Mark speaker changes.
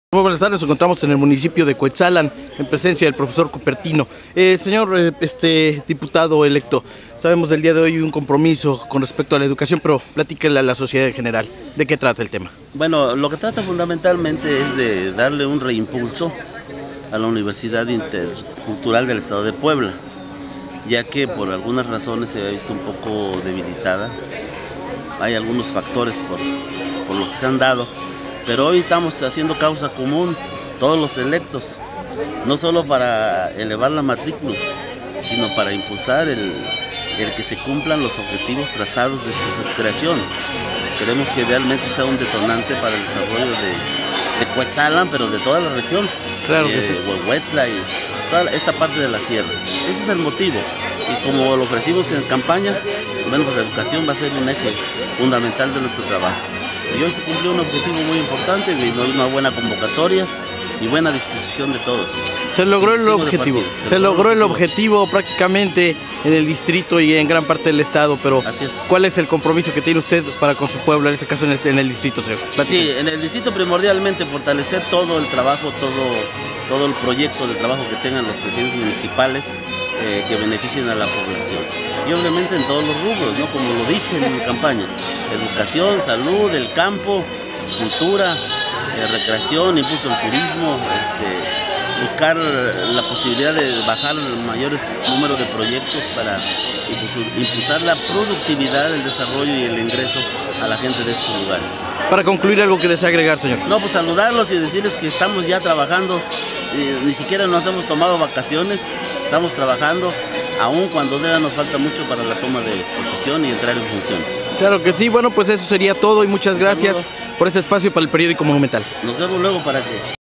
Speaker 1: Muy buenas tardes, nos encontramos en el municipio de Cuetzalan, en presencia del profesor Cupertino. Señor diputado electo, sabemos del día de hoy un compromiso con respecto a la educación, pero platíquele a la sociedad en general, ¿de qué trata el tema?
Speaker 2: Bueno, lo que trata fundamentalmente es de darle un reimpulso a la Universidad Intercultural del Estado de Puebla, ya que por algunas razones se había visto un poco debilitada. Hay algunos factores por los que se han dado, pero hoy estamos haciendo causa común, todos los electos, no solo para elevar la matrícula, sino para impulsar el que se cumplan los objetivos trazados desde su creación. Queremos que realmente sea un detonante para el desarrollo de Cuetzalan, pero de toda la región,
Speaker 1: Claro que sí.
Speaker 2: Huehuetla y toda esta parte de la sierra. Ese es el motivo, y como lo ofrecimos en campaña, bueno, pues la educación va a ser un eje fundamental de nuestro trabajo. Y hoy se cumplió un objetivo muy importante, una buena convocatoria y buena disposición de todos.
Speaker 1: Se logró el objetivo, se logró el objetivo prácticamente en el distrito y en gran parte del estado, pero
Speaker 2: Así es.
Speaker 1: ¿cuál es el compromiso que tiene usted para con su pueblo, en este caso en el distrito, señor?
Speaker 2: Sí, en el distrito primordialmente fortalecer todo el trabajo, todo el proyecto de trabajo que tengan los presidentes municipales que beneficien a la población. Y obviamente en todos los rubros, ¿no? Como lo dije en mi campaña, educación, salud, el campo, cultura, recreación, impulso al turismo, buscar la posibilidad de bajar el mayor número de proyectos para impulsar la productividad, el desarrollo y el ingreso a la gente de estos lugares.
Speaker 1: Para concluir, algo que desea agregar, señor.
Speaker 2: No, pues saludarlos y decirles que estamos ya trabajando, ni siquiera nos hemos tomado vacaciones, estamos trabajando, aún cuando todavía nos falta mucho para la toma de posesión y entrar en funciones.
Speaker 1: Claro que sí, bueno, pues eso sería todo y muchas gracias por este espacio para el periódico Monumental.
Speaker 2: Nos vemos luego para que...